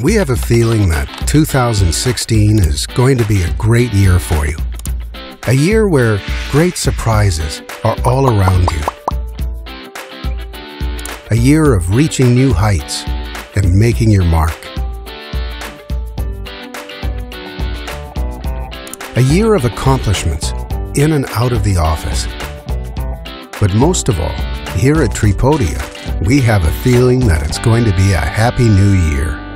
We have a feeling that 2016 is going to be a great year for you. A year where great surprises are all around you. A year of reaching new heights and making your mark. A year of accomplishments in and out of the office. But most of all, here at Treepodia, we have a feeling that it's going to be a happy new year.